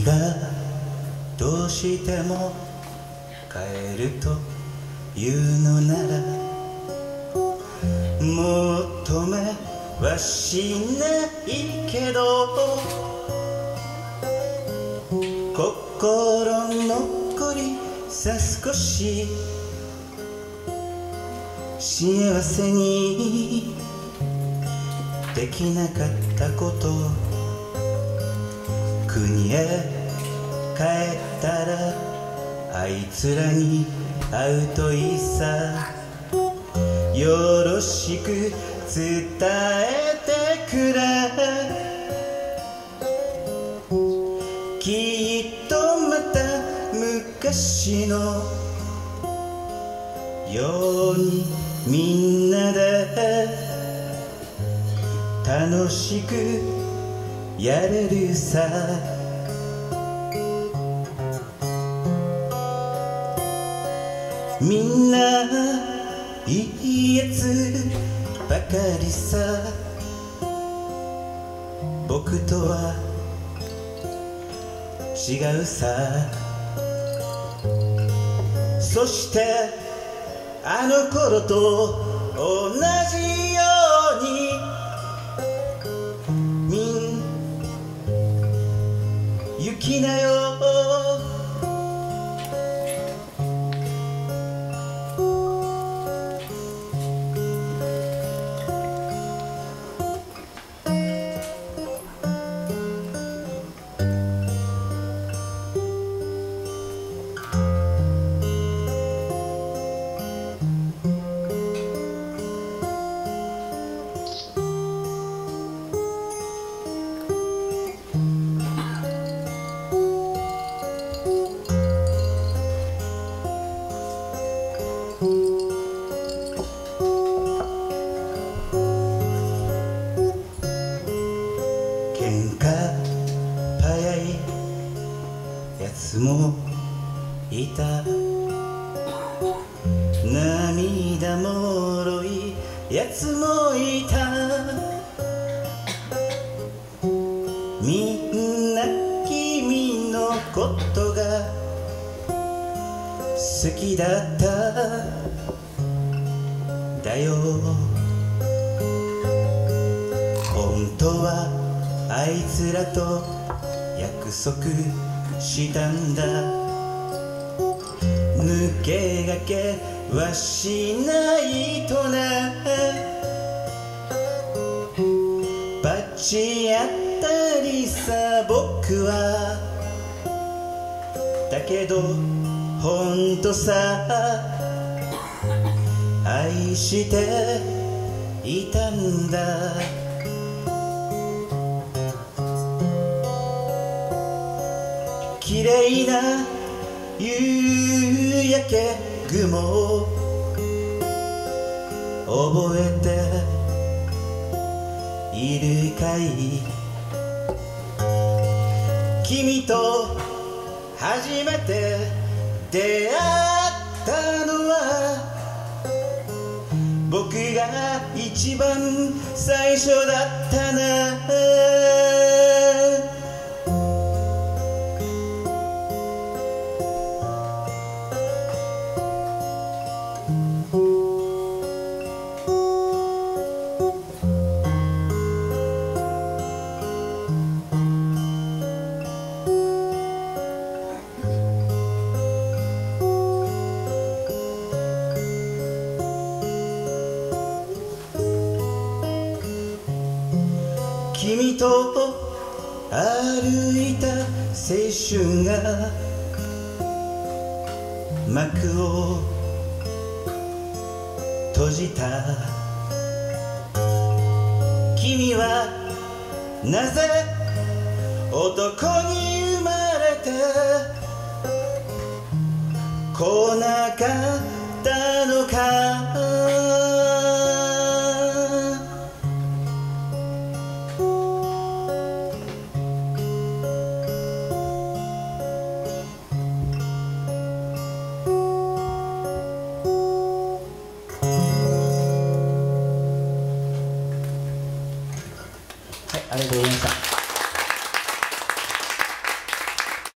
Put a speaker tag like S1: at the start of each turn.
S1: 君がどうしても帰ると言うのなら求めはしないけど心残りさ少し幸せにできなかったこと国へ帰ったらあいつらに会うといいさよろしく伝えてくれきっとまた昔のようにみんなで楽しくやれるさみんないいやつばかりさ僕とは違うさそしてあの頃と同じように行きなよ喧嘩早いやつもいた涙もろいやつもいたみんな君のことが好きだっただよ本当はあいつらと約束したんだ抜け駆けはしないとな罰当たりさ僕はだけどほんとさ愛していたんだ綺麗な夕焼け雲覚えているかい君と初めて出会ったのは僕が一番最初だったな君と歩いた青春が幕を閉じた君はなぜ男に生まれてこなかったのかありがとうございました。